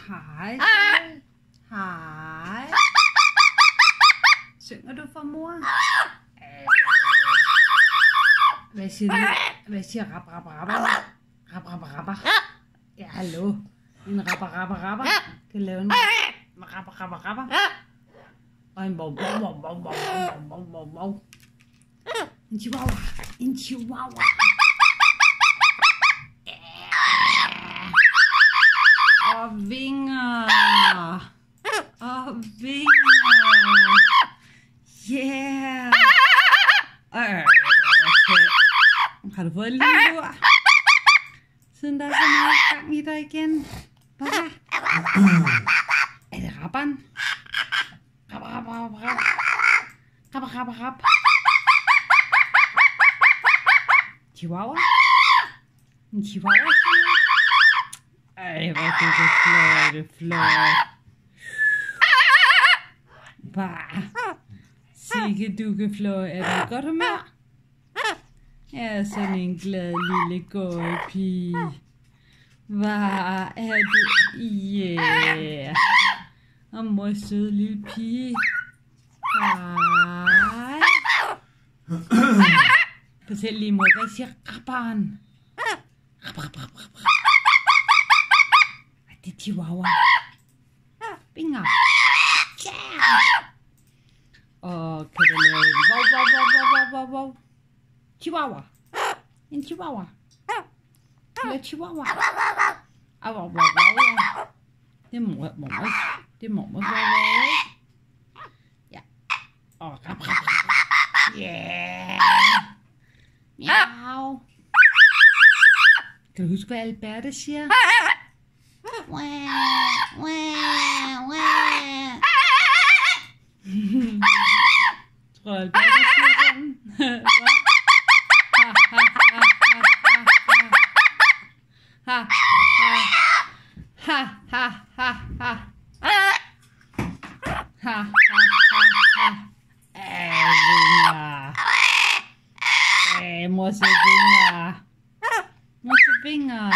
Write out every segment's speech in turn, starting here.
Hej. Hej. Synger du for mor? Hvad siger du? Hvad siger rap, rap, rapper? Rap, rap, rapper. Ja, hallo. En rapper, rapper, rapper. Kan lave en rapper, rapper, rapper. Og en wow, wow, wow, wow, wow, wow, wow, wow. En chihuahua. En chihuahua. Og vinger. Og vinger. Yeah. Okay. Har du fået en lille lur? Siden der er så meget gang i dig igen. Hvad? Er det rapperen? Rap, rap, rap, rap. Rap, rap, rap. Chihuahua? En chihuahua? Ej, hvor du kan fløjte, fløjte. Bare. Sikke du kan fløjte. Er du i godt humør? Jeg er sådan en glad lille gårdpige. Hvor er du? Yeah. Og mor søde lille pige. Hej. Fortæl lige mor, hvad siger rapperen? Rap, rap, rap, rap, rap. Det er chihuahua. Binger. Yeah. Og kan du lave en wow, wow, wow, wow, wow, wow. Chihuahua. En chihuahua. Lave chihuahua. Au, au, au, au. Det er mormor. Det er mormor. Ja. Og rap, rap, rap. Yeah. Miau. Kan du huske, hvad Alberte siger? Wah, wah, wah. Tror jeg, Alberte siger sådan? Ha, ha, ha, ha, ha. Ha, ha, ha, ha. Vinger. Mor siger vinger. Mor siger vinger.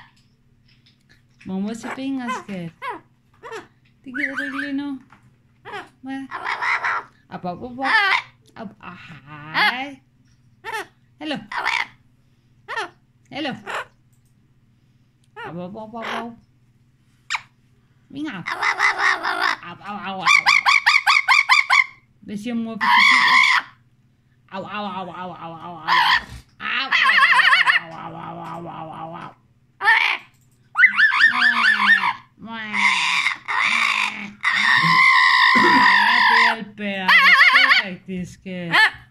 Mor siger vinger, skat. Det gider du ikke lige nu. Hvad? Op, op, op, op. Op, hej. Hallo. Hallo. Au, au, au, au, au. Vinger. Au, au, au, au. Hvad siger mor, hvis du siger? Au, au, au, au, au, au, au. Au, au, au, au, au, au, au, au. Ja, det er Albert. Det er rigtig skat.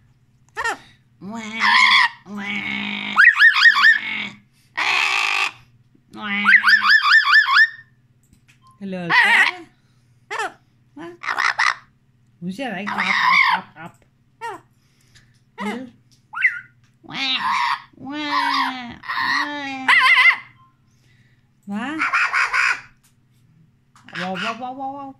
Hallo, Albert. Hvad? Nu siger der ikke rap, rap, rap, rap. Hvad? Wow, wow, wow, wow, wow.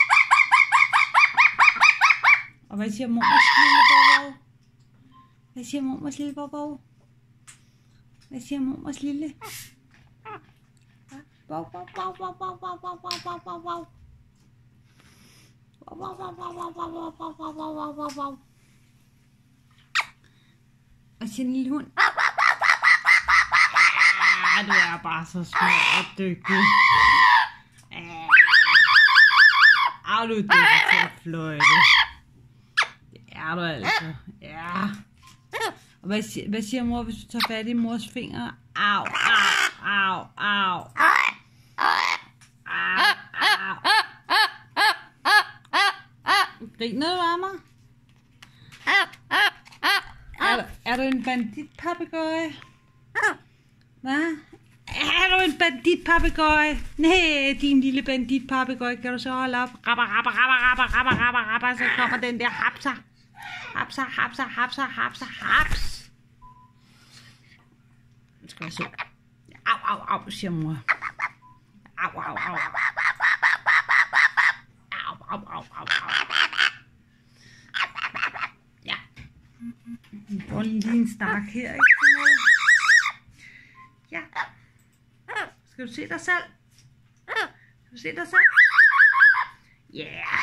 Og hvad siger mormors lille bobo? Hvad siger mormors lille bobo? Hvad siger mormors lille? Wow, wow, wow, wow, wow, wow, wow, wow, wow, wow. Wow, wow, wow, wow, wow, wow, wow, wow, wow, wow, wow, wow. Og sin lille hund. Du er bare så smart og dygtig. Du er dygtig til at fløjte. Det er du altså. Ja. Og hvad siger mor, hvis du tager fat i mors fingre? Au, au, au, au. Griner du af mig? Er du en banditpapegøje? Hvad? Er du en banditpapegøje? Nej, din lille banditpapegøje. Kan du så holde op? Rapper, rapper, rapper, rapper, rapper, rapper, rapper. Så kommer den der hapser. Hapser, hapser, hapser, hapser, haps. Nu skal jeg se. Au, au, au, siger mor. Au, au, au. Au, au, au, au, au. Ja. Vi får lige en stak her, ikke? Ja. Skal du se dig selv? Se dig selv. Ja. Yeah.